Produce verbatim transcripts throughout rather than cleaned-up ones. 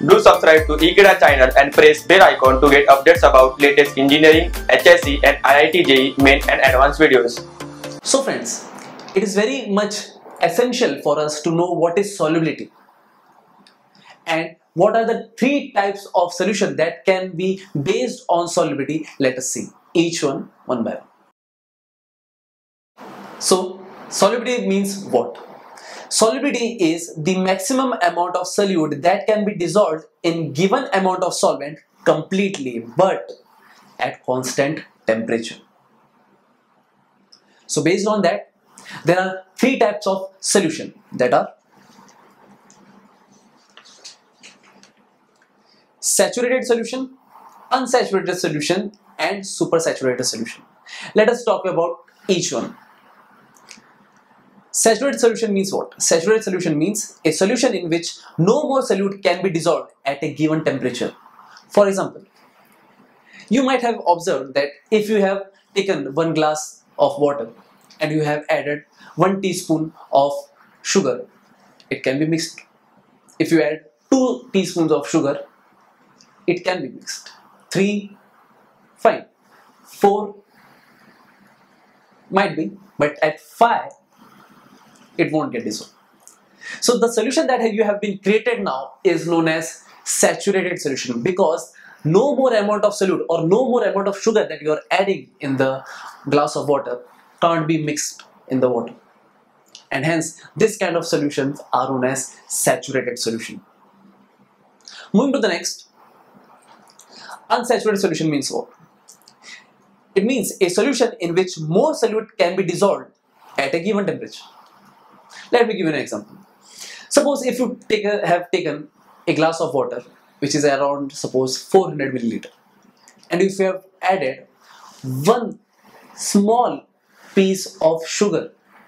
Do subscribe to Ekeeda channel and press bell icon to get updates about latest engineering, H S C and I I T J E E main and advanced videos. So friends, it is very much essential for us to know what is solubility and what are the three types of solution that can be based on solubility. Let us see each one one by one. So solubility means what? Solubility is the maximum amount of solute that can be dissolved in given amount of solvent completely but at constant temperature. So based on that, there are three types of solution that are saturated solution, unsaturated solution and supersaturated solution. Let us talk about each one. Saturated solution means what? Saturated solution means a solution in which no more solute can be dissolved at a given temperature. For example, you might have observed that if you have taken one glass of water and you have added one teaspoon of sugar, it can be mixed. If you add two teaspoons of sugar, it can be mixed. Three, fine. Four, might be, but at five, it won't get dissolved. So the solution that you have been created now is known as saturated solution because no more amount of solute or no more amount of sugar that you are adding in the glass of water can't be mixed in the water, and hence this kind of solutions are known as saturated solution. Moving to the next, unsaturated solution means what? It means a solution in which more solute can be dissolved at a given temperature. Let me give you an example. Suppose if you take a, have taken a glass of water which is around suppose four hundred milliliter, and if you have added one small piece of sugar,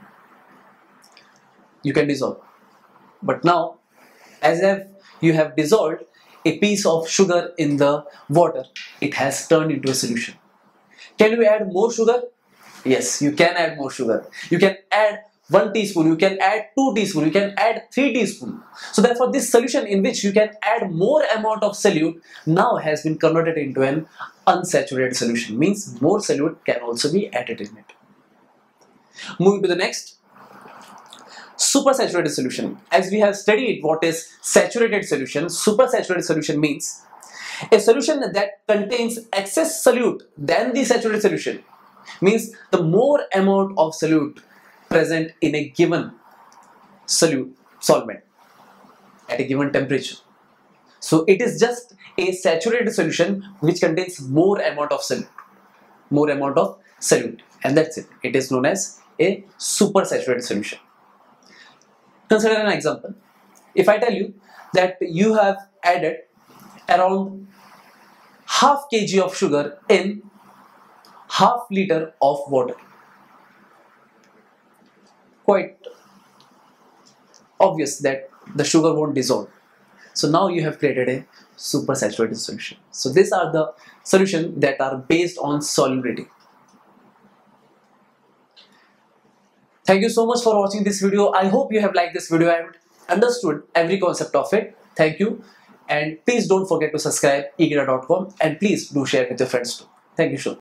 you can dissolve. But now, as if you have dissolved a piece of sugar in the water, it has turned into a solution. Can you add more sugar? Yes, you can add more sugar. You can add one teaspoon, you can add two teaspoons, you can add three teaspoons. So therefore this solution in which you can add more amount of solute now has been converted into an unsaturated solution, means more solute can also be added in it. Moving to the next, supersaturated solution. As we have studied what is saturated solution, supersaturated solution means a solution that contains excess solute than the saturated solution, means the more amount of solute present in a given solute solvent at a given temperature. So it is just a saturated solution which contains more amount of solute, more amount of solute, and that's it. It is known as a supersaturated solution. Consider an example. If I tell you that you have added around half kg of sugar in half liter of water, quite obvious that the sugar won't dissolve. So now you have created a supersaturated solution. So these are the solutions that are based on solubility. Thank you so much for watching this video. I hope you have liked this video and understood every concept of it. Thank you, and please don't forget to subscribe ekeeda dot com and please do share with your friends too. Thank you so much.